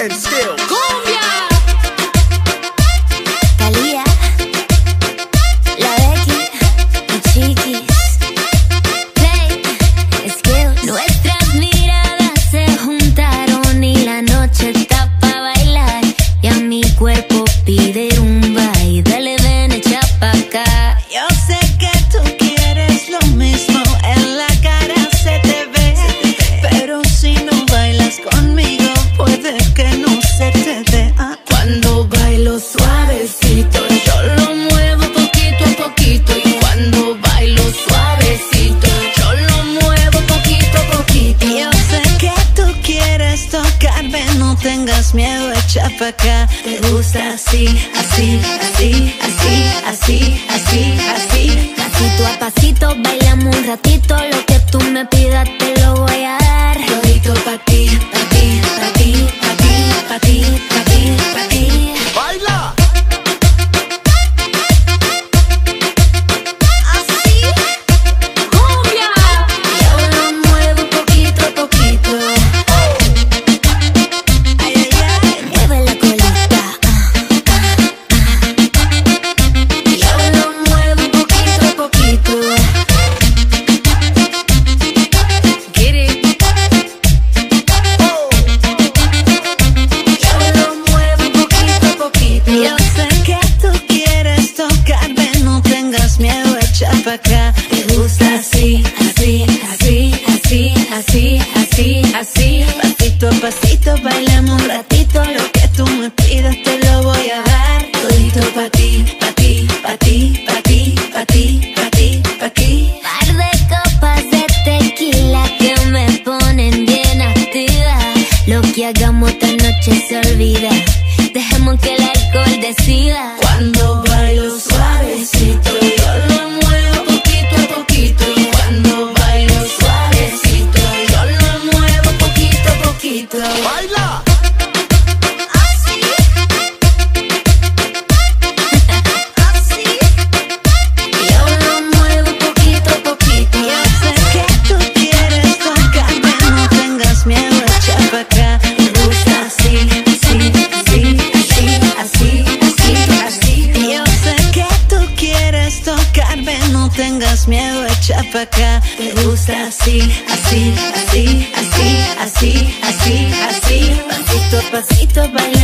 and skills. ¡Cumbia! Talía, la Becky, y Chiquis, Play, Skills. Nuestras miradas se juntaron y la noche está pa' bailar. Y a mi cuerpo pide rumba y dale ven, echa pa' acá. Yo sé que tú quieres lo mismo, en la cara se te ve, pero si no bailas conmigo puede que no se te dé. Cuando bailo suavecito, yo lo muevo poquito a poquito. Y cuando bailo suavecito, yo lo muevo poquito a poquito. Yo sé que tú quieres tocarme, no tengas miedo, echa pa' acá. Te gusta así, así, así, así, así, así, así. Pasito a pasito, bailamos un ratito. Lo que tú me pidas te lo voy a dar. Todito pa' ti, pa' ti, pa' ti, pa' ti, pa' ti, pa' ti, pa' ti. ¡Baila! Así, ¡Cumbia! yo lo muevo poquito a poquito. Ay, ay, ay. Mueve la colita. Yo lo muevo poquito a poquito. Get it. Yo lo muevo poquito a poquito. Yo sé que tú quieres tocarme, no tengas miedo, echa pa' acá. Te gusta así, así, así, así, así, así, así. Pasito a pasito, bailamos un ratito. Lo que tú me pidas te lo voy a dar. Todito pa' ti, pa' ti, pa' ti, pa' ti, pa' ti, pa' ti, pa' ti. Par de copas de tequila que me ponen bien activa. Lo que hagamos esta noche se olvida. Dejemos que el alcohol decida. Cuando bailo suavecito, yo lo muevo poquito a poquito. Y cuando bailo suavecito, yo lo muevo poquito a poquito. ¡Baila! Así, así. Yo lo muevo poquito a poquito. Yo sé que tú quieres tocarme, no tengas miedo, echa pa' acá. Me gusta así, así, así, así, así, así, así. Yo sé que tú quieres tocarme, no tengas miedo, echa pa' acá. Te gusta así, así, así, así, así, así, así. Pasito a pasito, baila.